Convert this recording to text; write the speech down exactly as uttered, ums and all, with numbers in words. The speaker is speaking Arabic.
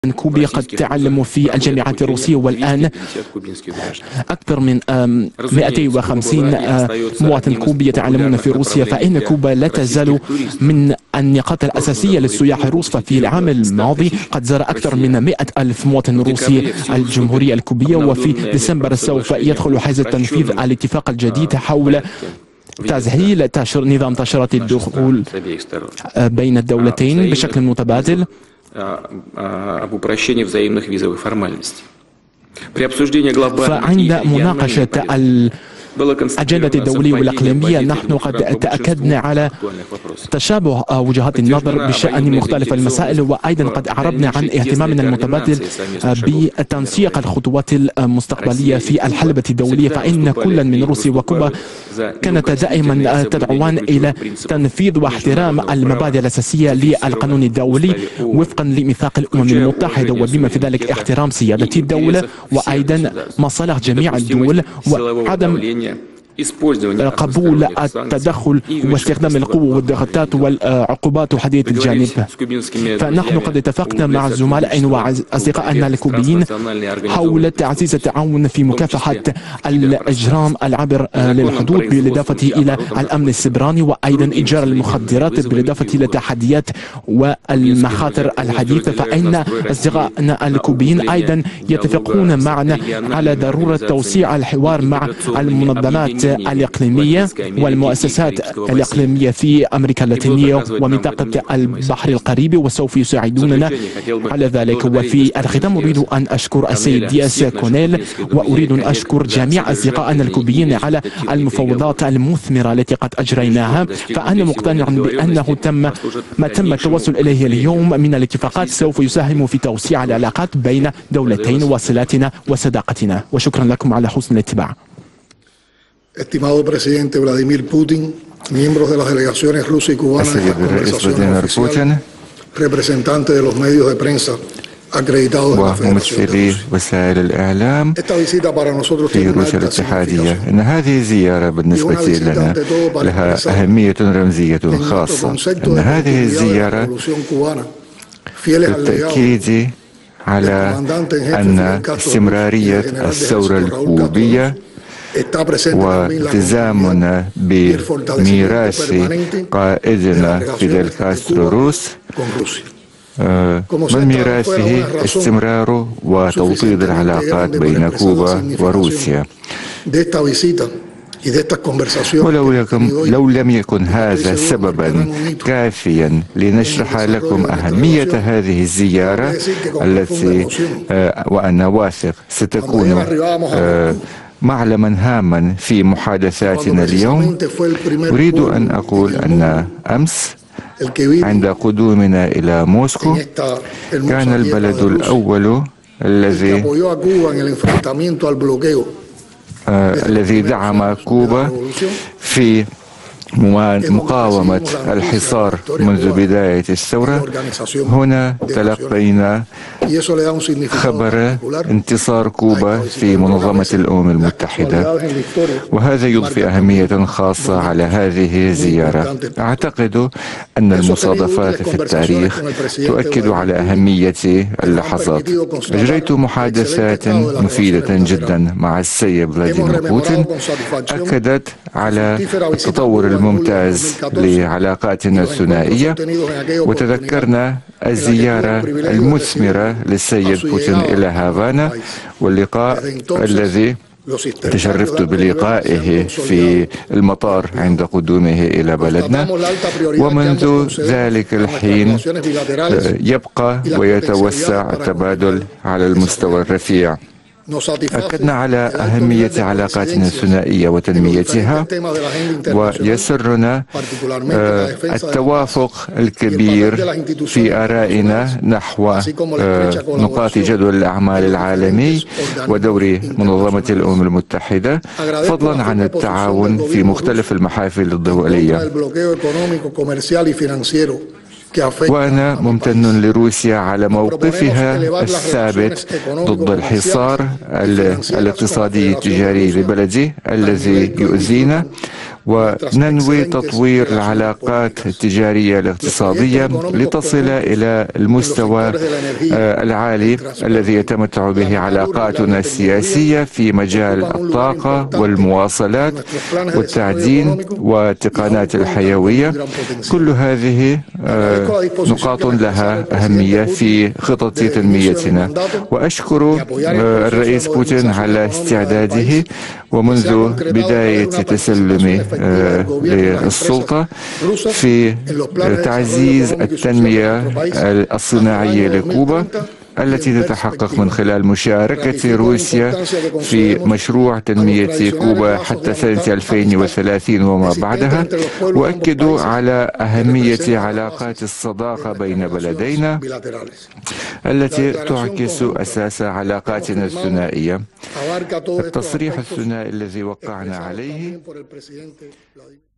كوبي قد تعلموا في الجامعات الروسية، والآن أكثر من مئتين وخمسين مواطن كوبي يتعلمون في روسيا. فإن كوبا لا تزال من النقاط الأساسية للسياح الروس. ففي العام الماضي قد زار أكثر من مئة ألف مواطن روسي الجمهورية الكوبية، وفي ديسمبر سوف يدخل حيز التنفيذ الاتفاق الجديد حول تسهيل نظام تأشيرات الدخول بين الدولتين بشكل متبادل. فعند مناقشة الأجندة الدولية والإقليمية نحن قد تأكدنا على تشابه وجهات النظر بشأن مختلف المسائل، وأيضا قد أعربنا عن اهتمامنا المتبادل بتنسيق الخطوات المستقبلية في الحلبة الدولية. فإن كل من روسيا وكوبا كانت دائما تدعوان إلى تنفيذ واحترام المبادئ الأساسية للقانون الدولي وفقا لميثاق الأمم المتحدة، وبما في ذلك احترام سيادة الدولة وأيضا مصالح جميع الدول، وعدم قبول التدخل واستخدام القوة والضغطات والعقوبات وحدية الجانب. فنحن قد اتفقنا مع الزملاء وأصدقائنا الكوبيين حول تعزيز التعاون في مكافحة الإجرام العبر للحدود، بالإضافة إلى الأمن السيبراني وأيضا إتجار المخدرات، بالإضافة إلى التحديات والمخاطر الحديثة. فإن أصدقائنا الكوبيين أيضا يتفقون معنا على ضرورة توسيع الحوار مع المنظمات الإقليمية والمؤسسات الإقليمية في أمريكا اللاتينية ومنطقة البحر القاربي، وسوف يساعدوننا على ذلك. وفي الختام أريد أن أشكر السيد دياس كونيل، وأريد أن أشكر جميع أصدقائنا الكوبيين على المفاوضات المثمرة التي قد أجريناها. فأنا مقتنع بأنه تم ما تم التوصل إليه اليوم من الاتفاقات سوف يساهم في توسيع العلاقات بين دولتين وصلاتنا وصداقتنا. وشكرا لكم على حسن الاتباع. Estimado presidente Vladimir Putin, miembros de las delegaciones rusa y cubana en las conversaciones oficiales, representantes de los medios de prensa acreditados de la وممثلي وسائل الإعلام في روسيا الاتحادية، إن هذه الزيارة بالنسبة لنا لها أهمية رمزية خاصة. إن هذه الزيارة للتأكيد على أن استمرارية الثورة الكوبية والتزامنا بميراث قائدنا فيدل كاسترو روس من ميراثه استمرار وتوطيد العلاقات بين كوبا وروسيا. ولو لكم لو لم يكن هذا سببا كافيا لنشرح لكم أهمية هذه الزيارة التي وأنا واثق ستكون معلما هاما في محادثاتنا اليوم، أريد أن أقول أن أمس عند قدومنا إلى موسكو كان البلد الأول الذي آه الذي دعم كوبا في مقاومة الحصار منذ بداية الثورة. هنا تلقينا خبر انتصار كوبا في منظمة الأمم المتحدة، وهذا يضفي أهمية خاصة على هذه الزيارة. أعتقد أن المصادفات في التاريخ تؤكد على أهمية اللحظات. أجريت محادثات مفيدة جدا مع السيد فلاديمير بوتين أكدت على التطور الممتاز لعلاقاتنا الثنائية، وتذكرنا الزيارة المثمرة للسيد بوتين إلى هافانا واللقاء الذي تشرفت بلقائه في المطار عند قدومه إلى بلدنا، ومنذ ذلك الحين يبقى ويتوسع التبادل على المستوى الرفيع. أكدنا على أهمية علاقاتنا الثنائية وتنميتها، ويسرنا التوافق الكبير في آرائنا نحو نقاط جدول الأعمال العالمي ودور منظمة الأمم المتحدة، فضلا عن التعاون في مختلف المحافل الدولية. وأنا ممتن لروسيا على موقفها الثابت ضد الحصار الاقتصادي التجاري لبلدي الذي يؤذينا، وننوي تطوير العلاقات التجارية الاقتصادية لتصل إلى المستوى العالي الذي يتمتع به علاقاتنا السياسية في مجال الطاقة والمواصلات والتعدين والتقنيات الحيوية. كل هذه نقاط لها أهمية في خطط تنميتنا، وأشكر الرئيس بوتين على استعداده ومنذ بداية تسلمه للسلطة في تعزيز التنمية الصناعية لكوبا التي تتحقق من خلال مشاركة روسيا في مشروع تنمية كوبا حتى سنة ألفين وثلاثين وما بعدها. وأكدوا على أهمية علاقات الصداقة بين بلدينا التي تعكس أساس علاقاتنا الثنائية. التصريح الثنائي الذي وقعنا عليه